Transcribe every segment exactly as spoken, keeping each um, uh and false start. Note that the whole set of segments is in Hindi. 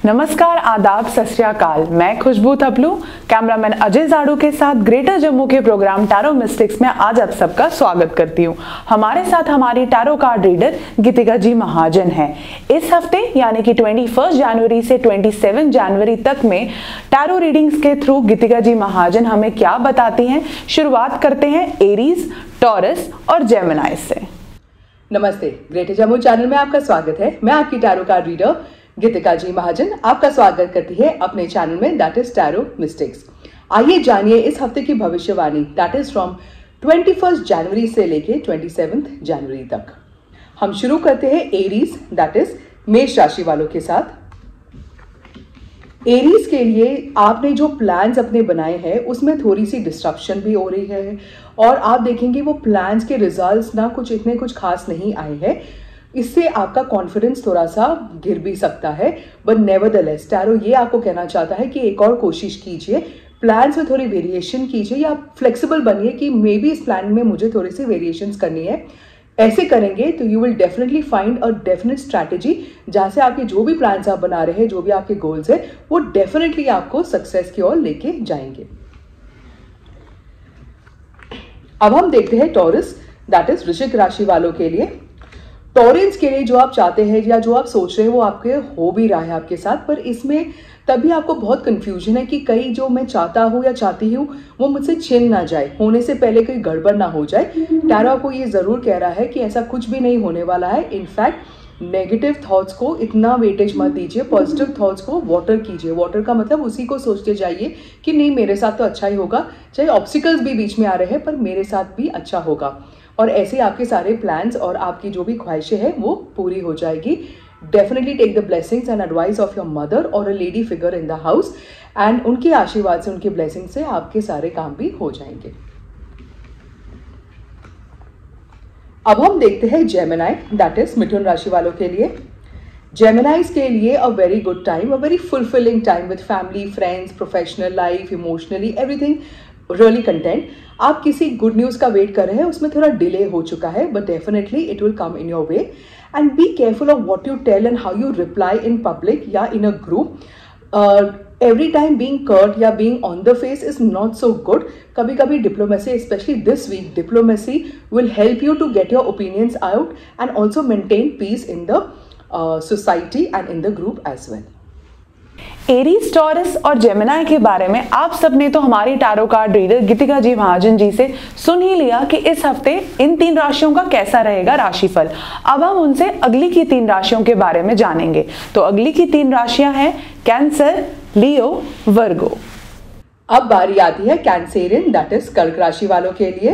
नमस्कार, आदाब, सत श्री अकाल। मैं खुशबू थपलू कैमरामैन अजय जाड़ू के साथ ग्रेटर जम्मू के प्रोग्राम टैरो मिस्टिक्स में आज आप सबका स्वागत करती हूँ। हमारे साथ हमारी tarot card reader Geetika ji Mahajan हैं। इस हफ्ते यानी कि इक्कीस जनवरी से सत्ताईस जनवरी तक में टैरो रीडिंग्स के थ्रू गीतिका जी महाजन हमें क्या बताती हैं। शुरुआत करते हैं एरीज, टॉरस और जेमिनी से। नमस्ते, ग्रेटर जम्मू चैनल में आपका स्वागत है। मैं आपकी tarot card reader Geetika ji Mahajan आपका स्वागत करती है अपने चैनल में दैट इज टैरो मिस्टिक्स। आइए जानिए इस हफ्ते की भविष्यवाणी दैट इज फ्रॉम इक्कीस जनवरी से लेके सत्ताईस जनवरी तक। हम शुरू करते हैं एरीज दैट इज मेष राशि वालों के साथ। एरीज के लिए आपने जो प्लान्स अपने बनाए हैं उसमें थोड़ी सी डिस्ट्रप्शन भी हो रही है और आप देखेंगे वो प्लान्स के रिजल्ट्स ना कुछ इतने कुछ खास नहीं आए हैं। इससे आपका कॉन्फिडेंस थोड़ा सा गिर भी सकता है, बट नेवरदलेस टैरो ये आपको कहना चाहता है कि एक और कोशिश कीजिए, प्लान्स में थोड़ी वेरिएशन कीजिए या फ्लेक्सिबल बनिए कि मे बी इस प्लान में मुझे थोड़ी सी वेरिएशंस करनी है। ऐसे करेंगे तो you will definitely find a definite strategy जहां से आपके जो भी प्लान्स आप बना रहे हैं, जो भी आपके गोल्स है, वो डेफिनेटली आपको सक्सेस की ओर लेके जाएंगे। अब हम देखते हैं टॉरस दैट इज वृश्चिक राशि वालों के लिए। टॉरेंस के लिए जो आप चाहते हैं या जो आप सोच रहे हैं वो आपके हो भी रहा है आपके साथ, पर इसमें तभी आपको बहुत कंफ्यूजन है कि कहीं जो मैं चाहता हूँ या चाहती हूँ वो मुझसे छिन ना जाए, होने से पहले कोई गड़बड़ ना हो जाए। टैरो आपको ये जरूर कह रहा है कि ऐसा कुछ भी नहीं होने वाला है। इनफैक्ट नेगेटिव थॉट्स को इतना वेटेज मत दीजिए, पॉजिटिव थॉट्स को वाटर कीजिए। वाटर का मतलब उसी को सोचते जाइए कि नहीं मेरे साथ तो अच्छा ही होगा, चाहे ऑब्स्टिकल्स भी बीच में आ रहे हैं पर मेरे साथ भी अच्छा होगा। और ऐसे आपके सारे प्लान्स और आपकी जो भी ख्वाहिशें हैं वो पूरी हो जाएगी। Definitely take the blessings and advice of your mother और a lady figure in the house and उनके आशीर्वाद से, उनके ब्लेसिंग से आपके सारे काम भी हो जाएंगे। अब हम देखते हैं जेमिनी दैट इज मिथुन राशि वालों के लिए। जेमिनीज के लिए a very good time, a very fulfilling time with family, friends, professional life, emotionally everything really content. आप किसी गुड न्यूज का वेट कर रहे हैं, उसमें थोड़ा डिले हो चुका है, but definitely it will come in your way. And be careful of what you tell and how you reply in public या in a group. Every time being curt या being on the face is not so good. कभी कभी diplomacy, specially this week, diplomacy will help you to get your opinions out and also maintain peace in the society and in the group as well. Aries, Taurus और जेमिनी के बारे में आप सबने तो हमारी tarot card reader Geetika ji Mahajan ji से सुन ही लिया कि इस हफ्ते इन तीन राशियों का कैसा रहेगा राशिफल। अब हम उनसे अगली की तीन राशियों के बारे में जानेंगे। तो अगली की तीन राशियां हैं कैंसर, लियो, वर्गो। अब बारी आती है कैंसेरियन दैट इज कर्क राशि वालों के लिए।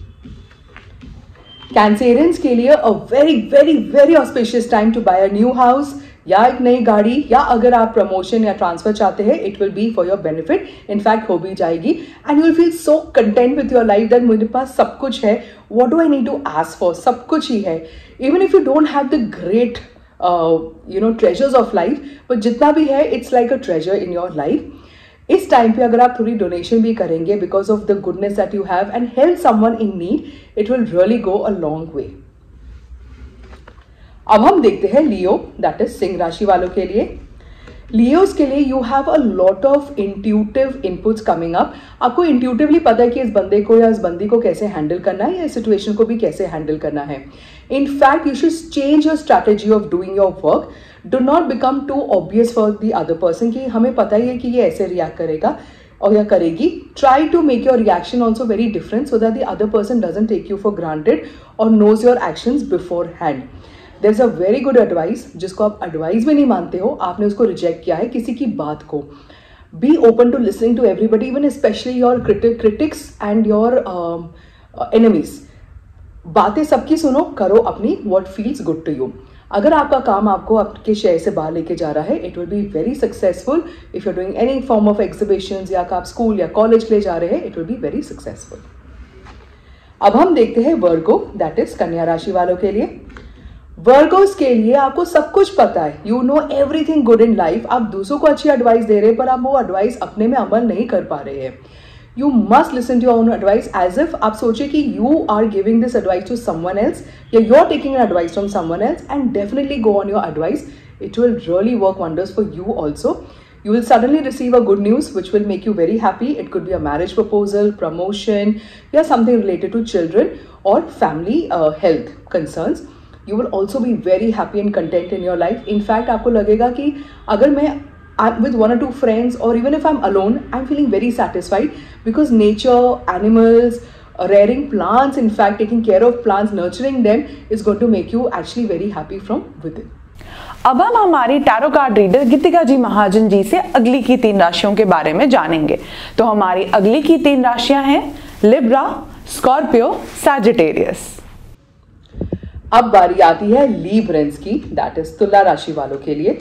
कैंसेरियंस के लिए a very very very auspicious time to buy a new house या एक नई गाड़ी, या अगर आप प्रमोशन या ट्रांसफर चाहते हैं it will be for your benefit. In fact हो भी जाएगी and you will feel so content with your life that मेरे पास सब कुछ है, what do I need to ask for, सब कुछ ही है। Even if you don't have the great you know treasures of life, but जितना भी है it's like a treasure in your life. इस टाइम पे अगर आप थोड़ी डोनेशन भी करेंगे because of the goodness that you have and help someone in need, it will really go a long way. अब हम देखते हैं लियो दैट इज सिंह राशि वालों के लिए। लियोस के लिए you have a lot of intuitive inputs coming up. आपको इंट्यूटिवली पता है कि इस बंदे को या इस बंदी को कैसे हैंडल करना है या इस सिचुएशन को भी कैसे हैंडल करना है। In fact you should change your strategy of doing your work. Do not become too obvious for the other person कि हमें पता ही है कि ये ऐसे रिएक्ट करेगा और या करेगी। Try to make your reaction also very different so that the other person doesn't take you for granted और knows your actions beforehand. There is a very good advice जिसको आप एडवाइस भी नहीं मानते हो, आपने उसको रिजेक्ट किया है किसी की बात को। Be open to listening to everybody, even specially your critics and your enemies. बातें सबकी सुनो, करो अपनी what feels good to you. अगर आपका काम आपको आपके शहर से बाहर लेके जा रहा है, it will be very successful. If you are doing any form of exhibitions या आप स्कूल या कॉलेज के लिए जा रहे हैं, it will be very successful. अब हम देखते हैं वर्गो दैट इज कन्या राशि वालों के लिए। वर्गोस के लिए आपको सब कुछ पता है, you know everything good in life. आप दूसरों को अच्छी एडवाइस दे रहे हैं पर आप वो एडवाइस अपने में अमल नहीं कर पा रहे हैं। You must listen to your own advice as if आप सोचे कि you are giving this advice to someone else या you are taking an advice from someone else, and definitely go on your advice it will really work wonders for you also. You will suddenly receive a good news which will make you very happy. It could be a marriage proposal, promotion, या something related to children or family uh, health concerns. You will also be very happy and content in your life. In fact, आपको लगेगा कि अगर मैं I'm with one or two friends, or even if I'm alone, I'm feeling very satisfied because nature, animals, rearing plants, in fact, taking care of plants, nurturing them is going to make you actually very happy from within. अब हम हमारी tarot card reader Geetika ji Mahajan ji से अगली की तीन राशियों के बारे में जानेंगे। तो हमारी अगली की तीन राशियां हैं लिब्रा, स्कॉर्पियो, सैजिटेरियस। अब बारी आती है लीब्रेंस की, दैट इज तुला राशि वालों के लिए।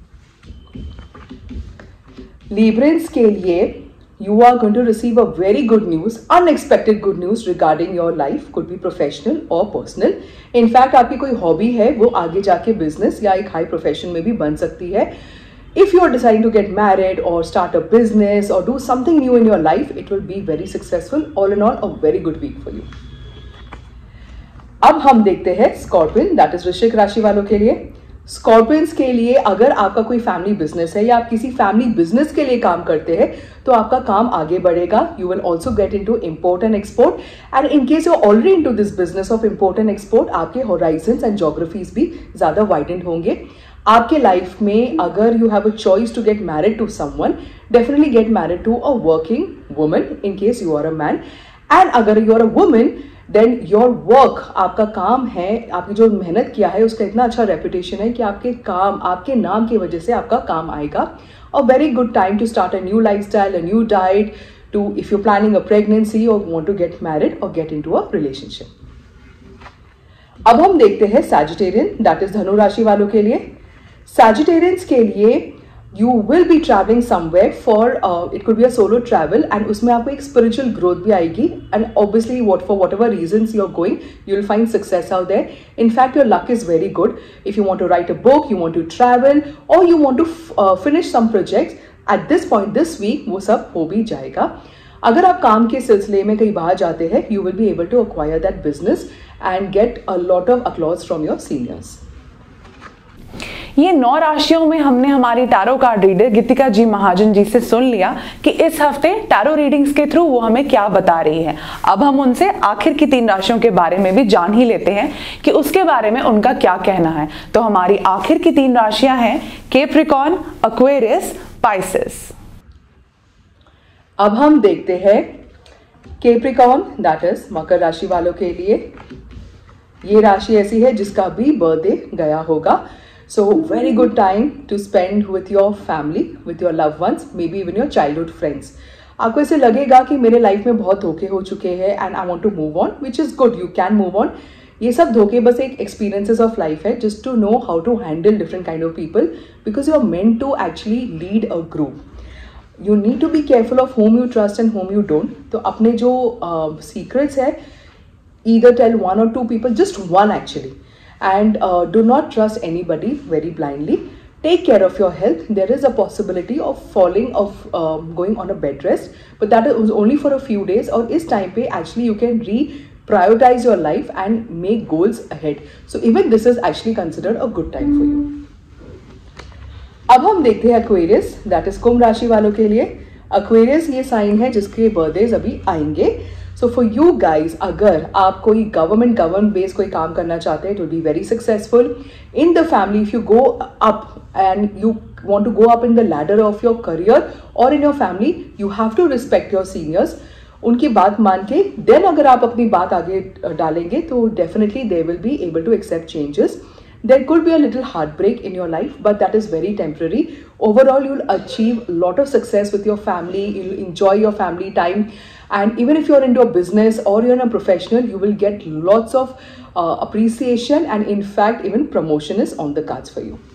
लीब्रेंस के लिए you are going to receive a very good news, unexpected good news regarding your life, could be professional or personal. In fact, आपकी कोई हॉबी है वो आगे जाके बिजनेस या एक हाई प्रोफेशन में भी बन सकती है. If you are deciding to get married or start a business or do something new in your life, it will be very successful. All in all, a very good week for you. अब हम देखते हैं स्कॉर्पियन, दैट इज वृश्चिक राशि वालों के लिए। स्कॉर्पियंस के लिए अगर आपका कोई फैमिली बिजनेस है या आप किसी फैमिली बिजनेस के लिए काम करते हैं तो आपका काम आगे बढ़ेगा. You will also get into import and export, and in case you already into this business of import and export, आपके होराइजन्स एंड जोग्राफीज भी ज्यादा वाइडेंड होंगे. आपके लाइफ में अगर you have a choice to get married to someone, definitely get married to a working woman in case you are a man. And अगर you are a woman, then your work, आपका काम है, आपकी जो मेहनत किया है उसका इतना अच्छा रेपुटेशन है कि आपके काम, आपके नाम की वजह से आपका काम आएगा. A very good time to start a new lifestyle, a new diet, too if you planning a pregnancy और वांट टू गेट मैरिड और गेट इनटू अ रिलेशनशिप. अब हम देखते हैं सैजिटेरियन, दैट इज धनु राशि वालों के लिए. सैजिटेरियंस के लिए you will be traveling somewhere for uh, it could be a solo travel, and उसमें आपको एक spiritual growth भी आएगी, and obviously what for whatever reasons you're going, you'll find success out there. In fact, your luck is very good. If you want to write a book, you want to travel, or you want to uh, finish some projects, at this point this week वो सब हो भी जाएगा. अगर आप काम के सिलसिले में कहीं बाहर जाते हैं, you will be able to acquire that business and get a lot of applause from your seniors. ये नौ राशियों में हमने हमारी tarot card reader Geetika ji Mahajan ji से सुन लिया कि इस हफ्ते टैरो रीडिंग्स के थ्रू वो हमें क्या बता रही है. अब हम उनसे आखिर की तीन राशियों के बारे में भी जान ही लेते हैं कि उसके बारे में उनका क्या कहना है. तो हमारी आखिर की तीन राशियां हैं कैप्रिकॉर्न, एक्वेरियस, पाइसेस. अब हम देखते हैं कैप्रिकॉर्न, दैट इज मकर राशि वालों के लिए. ये राशि ऐसी है जिसका भी बर्थडे गया होगा. So very good time to spend with your family, with your loved ones, maybe even your childhood friends. आपको ऐसे लगेगा कि मेरे लाइफ में बहुत धोखे हो चुके हैं and I want to move on, which is good. You can move on. ये सब धोखे बस एक experiences of life है, just to know how to handle different kind of people, because you are meant to actually lead a group. You need to be careful of whom you trust and whom you don't. तो अपने जो uh, secrets है, either tell one or two people, just one actually. And uh, do not trust anybody very blindly. Take care of your health. There is a possibility of falling, of uh, going on a bed rest, but that is only for a few days. और इस time पे actually you can re-prioritize your life and make goals ahead. So even this is actually considered a good time for you. अब हम देखते हैं Aquarius, that is कुंभ राशि वालों के लिए. Aquarius ये साइन है जिसके बर्थडेज अभी आएंगे. So for you guys, अगर आप कोई गवर्नमेंट गवर्नमेंट बेस कोई काम करना चाहते हैं, it will be very successful. In the family, if you go up and you want to go up in the ladder of your career or in your family, you have to respect your seniors. उनकी बात मान के then अगर आप अपनी बात आगे डालेंगे तो definitely they will be able to accept changes. There could be a little heartbreak in your life, but that is very temporary. Overall, you'll achieve a lot of success with your family. You'll enjoy your family time. And even if you're into a business or you're a professional, you will get lots of uh, appreciation, and in fact, even promotion is on the cards for you.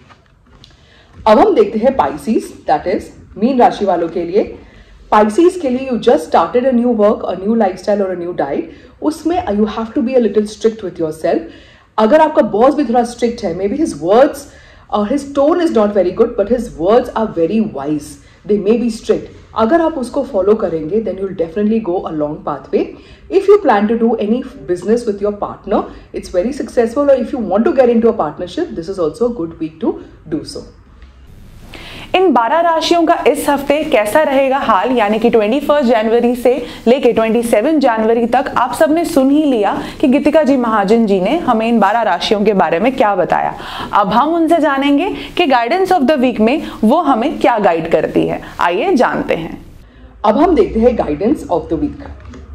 अब हम देखते हैं Pisces, that is मीन राशि वालों के लिए. Pisces के लिए you just started a new work, a new lifestyle or a new diet. उसमें you have to be a little strict with yourself. अगर आपका बॉस भी थोड़ा strict है, maybe his words or his tone is not very good, but his words are very wise. They may be strict, अगर आप उसको फॉलो करेंगे then you will definitely go a long pathway. If you plan to do any business with your partner, it's very successful, और if you want to get into a partnership, this is also a good week to do so. इन बारह राशियों का इस हफ्ते कैसा रहेगा हाल, यानी कि इक्कीस जनवरी से लेके सत्ताईस जनवरी तक आप सबने सुन ही लिया कि गीतिका जी महाजन जी ने हमें इन बारह राशियों के बारे में क्या बताया. अब हम उनसे जानेंगे कि गाइडेंस ऑफ द वीक में वो हमें क्या गाइड करती है. आइए जानते हैं. अब हम देखते हैं guidance of the week.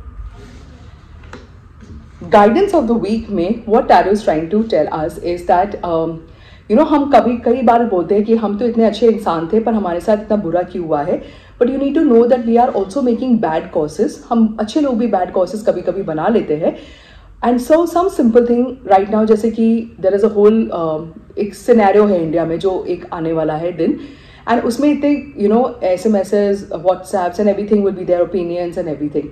Guidance of the week में what tarot is trying to tell us is that you know हम कभी कई बार बोलते हैं कि हम तो इतने अच्छे इंसान थे पर हमारे साथ इतना बुरा क्यों हुआ है. But you need to know that we are also making bad causes. हम अच्छे लोग भी बैड कॉसेस कभी कभी बना लेते हैं. And so some simple thing right now, जैसे कि देयर इज अ होल एक सिनेरियो है इंडिया में जो एक आने वाला है दिन, एंड उसमें इतने you know SMSes, WhatsApps and everything will be there, opinions and everything.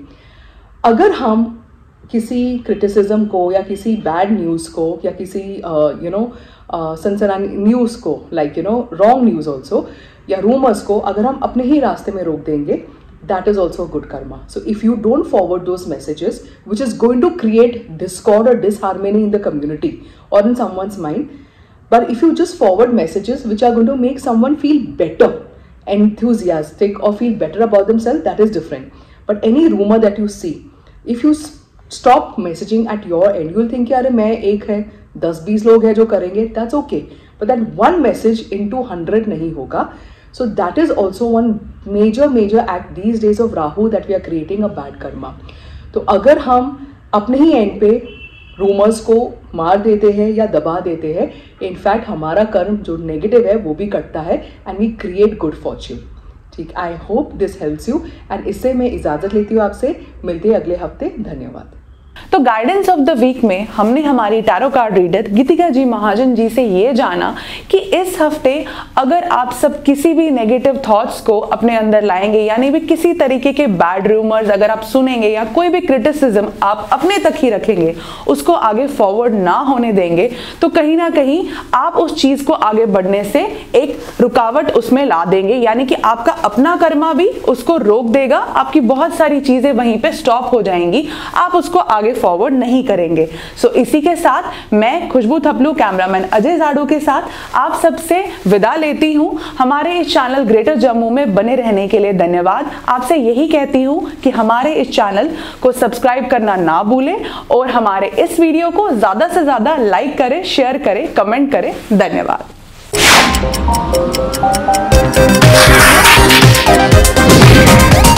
अगर हम किसी क्रिटिसिज्म को या किसी बैड न्यूज़ को या किसी यू नो सनसनानी न्यूज़ को, like you know wrong news also, या रूमर्स को अगर हम अपने ही रास्ते में रोक देंगे, that is also good karma. So if you don't forward those messages which is going to create discord और डिसहार्मनी इन द कम्युनिटी और in someone's mind, but if you just forward messages which are going to make someone feel better, enthusiastic, or feel better about themselves, that is different. But any rumor that you see, if you stop messaging at your end, you will think कि अरे मैं एक है, दस बीस लोग हैं जो करेंगे, that's okay. But that one message into hundred नहीं होगा. So that is also one major major act these days of Rahu that we are creating a bad karma. तो अगर हम अपने ही एंड पे रूमर्स को मार देते हैं या दबा देते हैं, इनफैक्ट हमारा कर्म जो नेगेटिव है वो भी कटता है and we create good fortune. ठीक, I hope this helps you, and इससे मैं इजाजत लेती हूँ आपसे. मिलते हैं अगले हफ्ते. धन्यवाद. तो गाइडेंस ऑफ द वीक में हमने हमारी tarot card reader Geetika ji Mahajan ji से ये जाना कि इस हफ्ते अगर आप सब किसी भी नेगेटिव थॉट्स को अपने अंदर लाएंगे, यानी भी किसी तरीके के बैड रूमर्स अगर आप सुनेंगे या कोई भी क्रिटिसिज्म आप अपने तक ही रखेंगे, उसको आगे फॉरवर्ड ना होने देंगे, तो कहीं ना कहीं आप उस चीज को आगे बढ़ने से एक रुकावट उसमें ला देंगे, यानी कि आपका अपना कर्मा भी उसको रोक देगा. आपकी बहुत सारी चीजें वहीं पे स्टॉप हो जाएंगी, आप उसको आगे फॉरवर्ड नहीं करेंगे. सो so, इसी के साथ मैं खुशबू थपलू, कैमरामैन अजय जाड़ू के साथ आप सबसे विदा लेती हूं. हमारे इस चैनल ग्रेटर जम्मू में बने रहने के लिए धन्यवाद. आपसे यही कहती हूं कि हमारे इस चैनल को सब्सक्राइब करना ना भूलें और हमारे इस वीडियो को ज्यादा से ज्यादा लाइक करें, शेयर करें, कमेंट करें. धन्यवाद.